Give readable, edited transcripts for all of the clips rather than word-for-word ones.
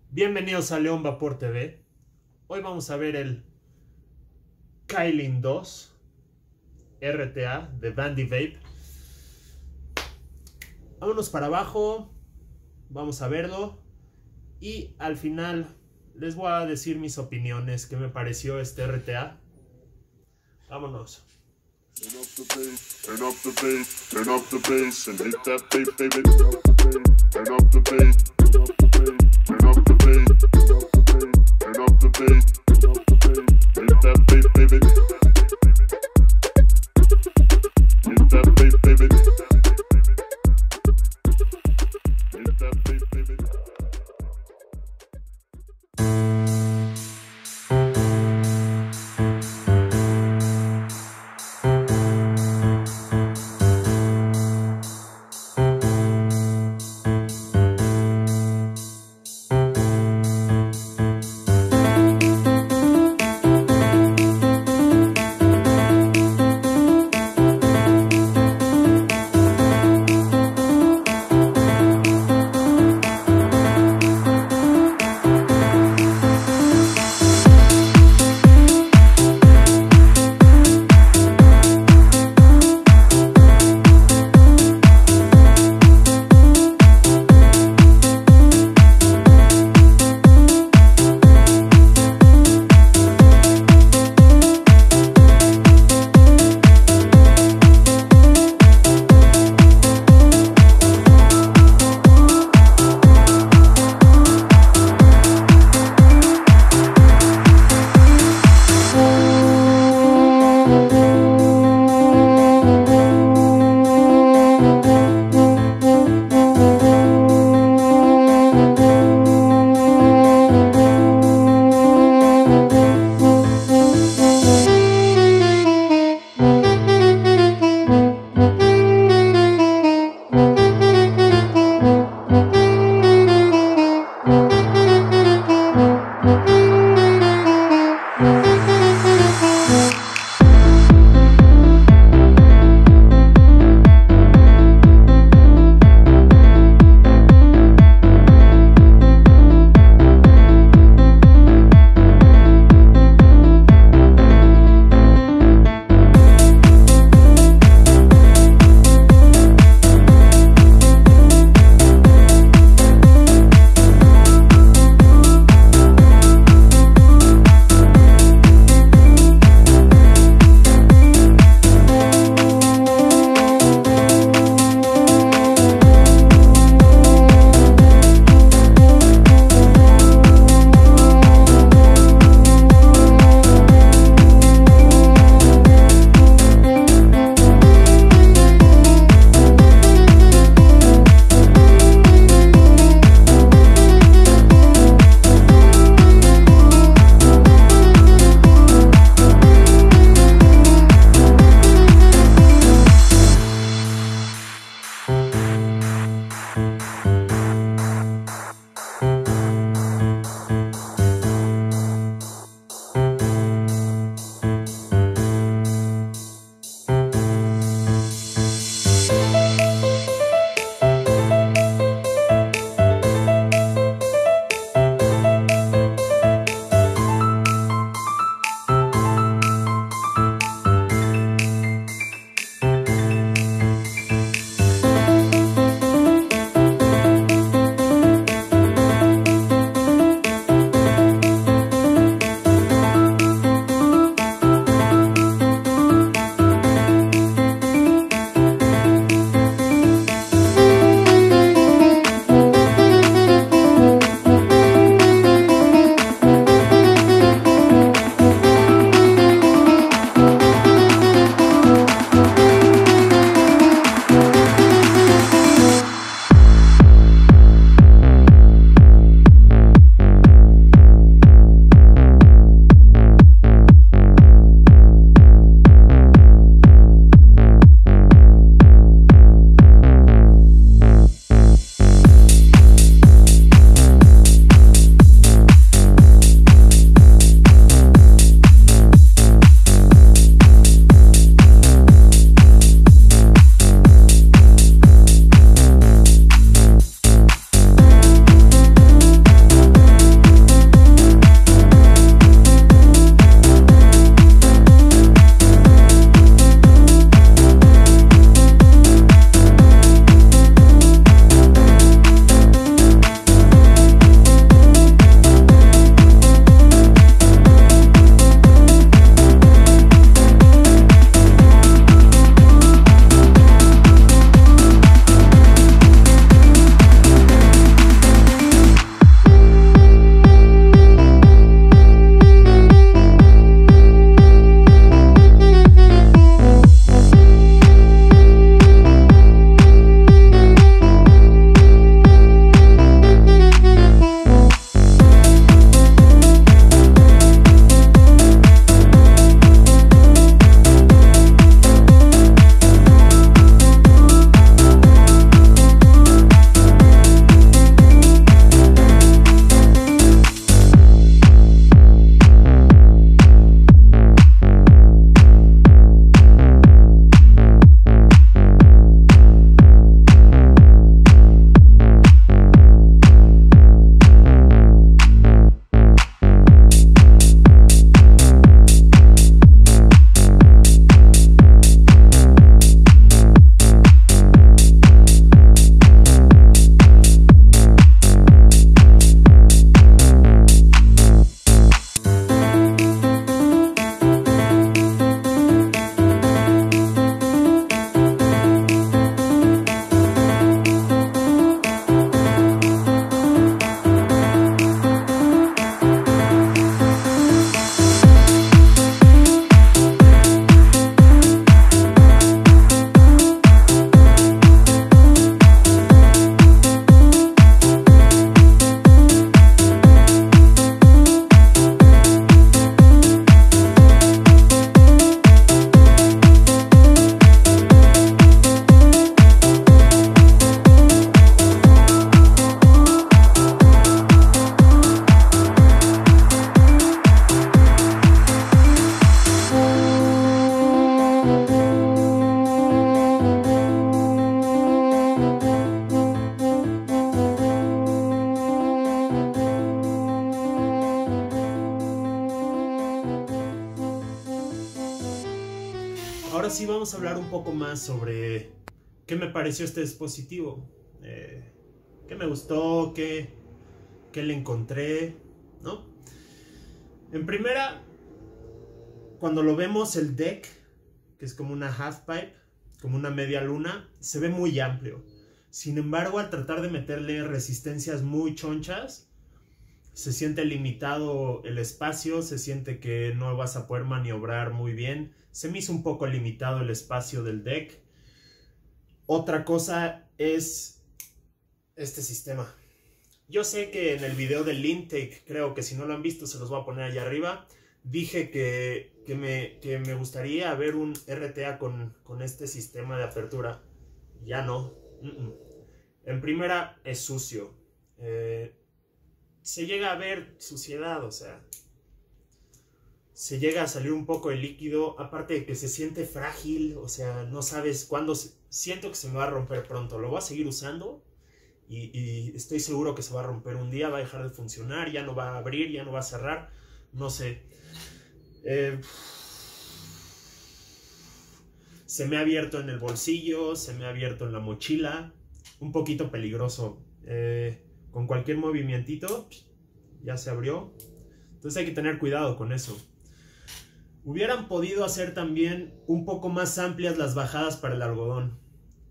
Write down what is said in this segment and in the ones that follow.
Bienvenidos a León Vapor TV. Hoy vamos a ver el Kylin 2 RTA de Vandy Vape. Vámonos para abajo, vamos a verlo y al final les voy a decir mis opiniones, qué me pareció este RTA. Vámonos. Turn up the bass, turn up the bass, turn up the bass, and hit that bass, baby. Turn up the bass, turn up the bass, turn up the bass, turn up the bass, turn up the bass, hit that bass, baby. Hit that bass, baby. Hit that bass, baby. ahora sí vamos a hablar un poco más sobre qué me pareció este dispositivo. Qué me gustó, qué le encontré, ¿no? En primera, cuando lo vemos el deck, que es como una half pipe, como una media luna, se ve muy amplio. Sin embargo, al tratar de meterle resistencias muy chonchas, se siente limitado el espacio, se siente que no vas a poder maniobrar muy bien. Se me hizo un poco limitado el espacio del deck. Otra cosa es este sistema. Yo sé que en el video del intake, creo que si no lo han visto se los voy a poner allá arriba, dije que me gustaría ver un RTA con este sistema de apertura. Ya no. En primera, es sucio. Se llega a ver suciedad, o sea, se llega a salir un poco de líquido, aparte de que se siente frágil, o sea, no sabes cuándo, siento que se me va a romper pronto. Lo voy a seguir usando y estoy seguro que se va a romper un día, va a dejar de funcionar, ya no va a abrir, ya no va a cerrar, no sé. Se me ha abierto en el bolsillo, se me ha abierto en la mochila, un poquito peligroso. Con cualquier movimientito ya se abrió, entonces hay que tener cuidado con eso. Hubieran podido hacer también un poco más amplias las bajadas para el algodón.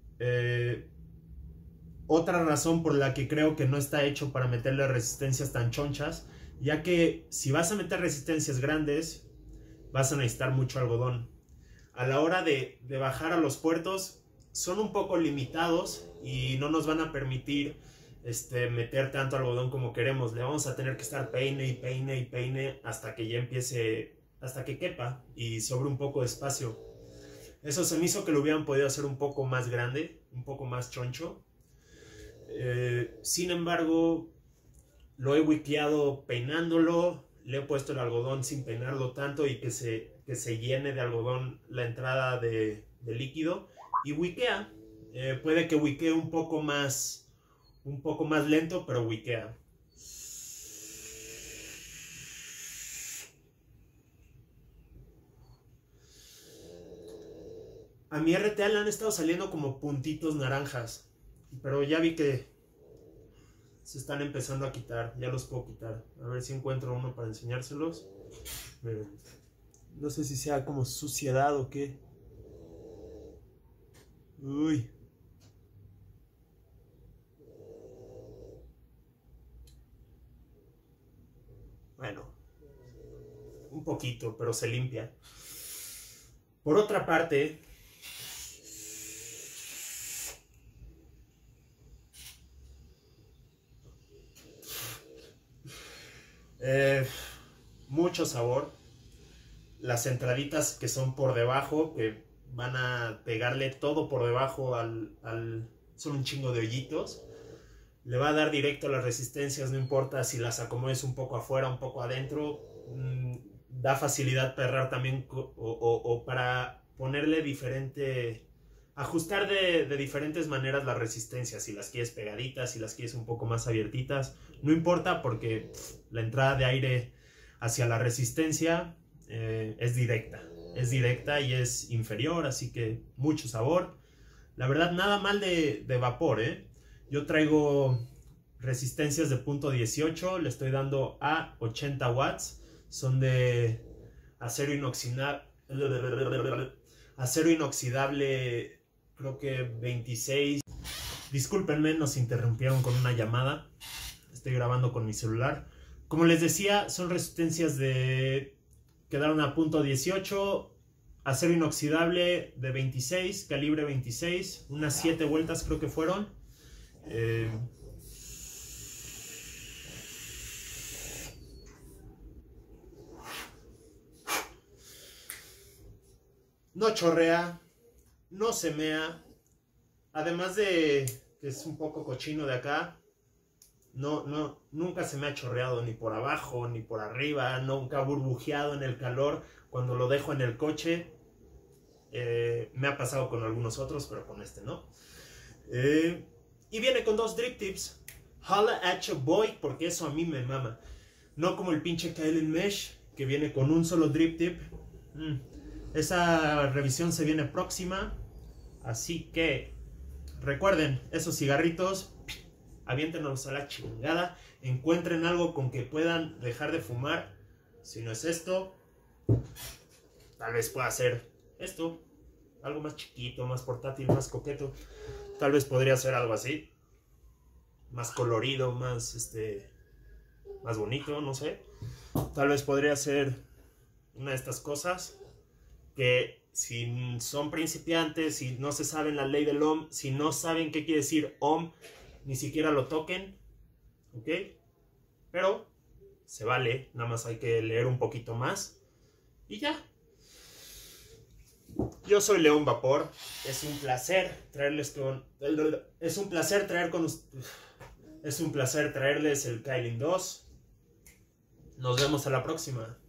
Otra razón por la que creo que no está hecho para meterle resistencias tan chonchas, ya que si vas a meter resistencias grandes vas a necesitar mucho algodón. A la hora de bajar a los puertos son un poco limitados y no nos van a permitir meter tanto algodón como queremos. Le vamos a tener que estar peine y peine y peine hasta que ya empiece, hasta que quepa y sobre un poco de espacio. Eso se me hizo que lo hubieran podido hacer un poco más grande, un poco más choncho. Sin embargo, lo he wiqueado peinándolo, le he puesto el algodón sin peinarlo tanto y que se llene de algodón la entrada de líquido y wiquea. Puede que wiquee un poco más lento, pero wiquea. A mi RTA le han estado saliendo como puntitos naranjas, pero ya vi que se están empezando a quitar. Ya los puedo quitar. A ver si encuentro uno para enseñárselos. Miren. No sé si sea como suciedad o qué. Uy. Bueno, un poquito, pero se limpia. Por otra parte, mucho sabor. Las entraditas que son por debajo, que van a pegarle todo por debajo son un chingo de hoyitos. Le va a dar directo a las resistencias, no importa si las acomodes un poco afuera, un poco adentro. Da facilidad para errar también o para ponerle ajustar de diferentes maneras las resistencias. Si las quieres pegaditas, si las quieres un poco más abiertitas, no importa porque la entrada de aire hacia la resistencia es directa y es inferior, así que mucho sabor. La verdad, nada mal de vapor, Yo traigo resistencias de punto 18, le estoy dando a 80 watts, son de acero inoxidable, creo que 26. Discúlpenme, nos interrumpieron con una llamada, estoy grabando con mi celular. Como les decía, son resistencias de quedaron a punto 18, acero inoxidable de 26, calibre 26, unas 7 vueltas creo que fueron. No chorrea, no se mea, además de que es un poco cochino de acá. Nunca se me ha chorreado ni por abajo ni por arriba, nunca ha burbujeado en el calor cuando lo dejo en el coche. Me ha pasado con algunos otros, pero con este no. Y viene con 2 drip tips. Holla at your boy, porque eso a mí me mama. No como el pinche Kylin Mesh, que viene con un solo drip tip. Esa revisión se viene próxima. Así que recuerden, esos cigarritos, aviéntenos a la chingada. Encuentren algo con que puedan dejar de fumar. Si no es esto, tal vez pueda ser esto. Algo más chiquito, más portátil, más coqueto. Tal vez podría ser algo así. Más colorido, más más bonito, no sé. Tal vez podría ser una de estas cosas que si son principiantes, si no se saben la ley del ohm, si no saben qué quiere decir ohm, ni siquiera lo toquen, ¿ok? Pero se vale, nada más hay que leer un poquito más y ya. Yo soy León Vapor, es un placer traerles traerles el Kailin 2. Nos vemos a la próxima.